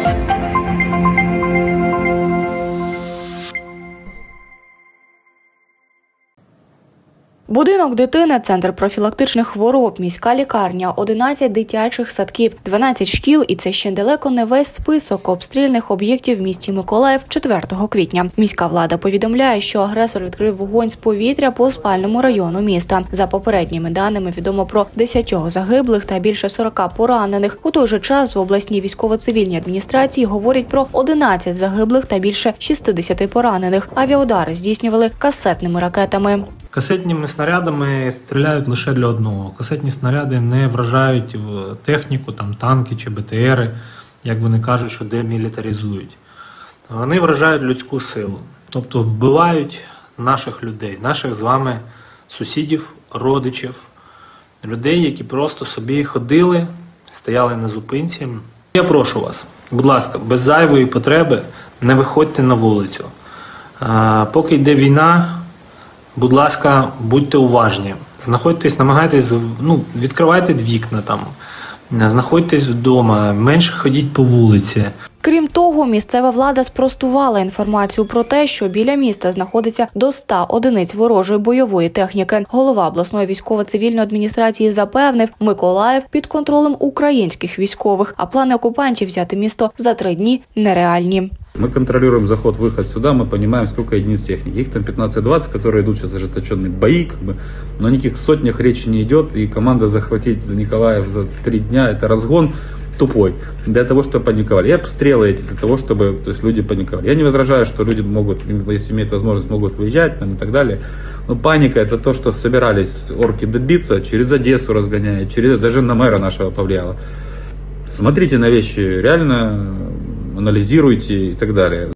Будинок дитини, центр профілактичних хвороб, міська лікарня, 11 дитячих садків, 12 шкіл – і це ще далеко не весь список обстрільних об'єктів в місті Миколаїв 4 квітня. Міська влада повідомляє, що агресор відкрив вогонь з повітря по спальному району міста. За попередніми даними відомо про 10 загиблих та більше 40 поранених. У той же час в обласній військово-цивільній адміністрації говорять про 11 загиблих та більше 60 поранених. Авіаудари здійснювали касетними ракетами. Касетними снарядами стріляють лише для одного. Касетні снаряди не вражають в техніку, танки чи БТРи, як вони кажуть, що демілітаризують. Вони вражають людську силу, тобто вбивають наших людей, наших з вами сусідів, родичів, людей, які просто собі ходили, стояли на зупинці. Я прошу вас, будь ласка, без зайвої потреби не виходьте на вулицю. Поки йде війна, будь ласка, будьте уважні. Знаходьтесь, намагайтесь, відкривайте вікна знаходьтесь вдома, менше ходіть по вулиці. Крім того, місцева влада спростувала інформацію про те, що біля міста знаходиться до 100 одиниць ворожої бойової техніки. Голова обласної військово-цивільної адміністрації запевнив, Миколаїв під контролем українських військових, а плани окупантів взяти місто за 3 дні нереальні. Мы контролируем заход-выход сюда, мы понимаем, сколько единиц техники. Их там 15-20, которые идут сейчас ожесточенные бои, но о никаких сотнях речи не идет. И команда захватить за Николаев за 3 дня – это разгон тупой для того, чтобы паниковали. И обстрелы эти для того, чтобы люди паниковали. Я не возражаю, что люди могут, если имеют возможность, могут выезжать и так далее. Но паника – это то, что собирались орки добиться, через Одессу разгоняют, даже на мэра нашего повлияло. Смотрите на вещи реально, анализируйте и так далее.